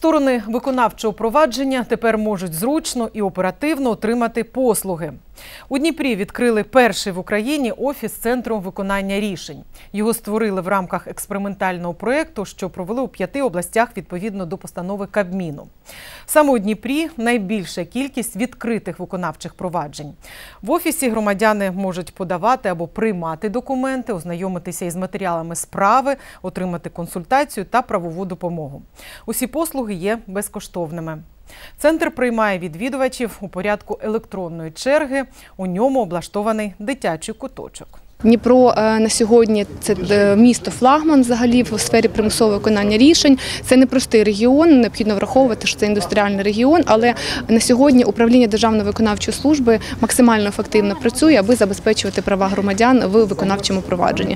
Сторони виконавчого провадження тепер можуть зручно і оперативно отримати послуги. У Дніпрі відкрили перший в Україні офіс Центру виконання рішень. Його створили в рамках експериментального проєкту, що провели у 5 областях відповідно до постанови Кабміну. Саме у Дніпрі найбільша кількість відкритих виконавчих проваджень. В офісі громадяни можуть подавати або приймати документи, ознайомитися із матеріалами справи, отримати консультацію та правову допомогу. Усі послуги є безкоштовними. Центр приймає відвідувачів у порядку електронної черги. У ньому облаштований дитячий куточок. Дніпро на сьогодні – це місто-флагман взагалі в сфері примусового виконання рішень. Це непростий регіон, необхідно враховувати, що це індустріальний регіон, але на сьогодні управління Державної виконавчої служби максимально ефективно працює, аби забезпечувати права громадян в виконавчому провадженні.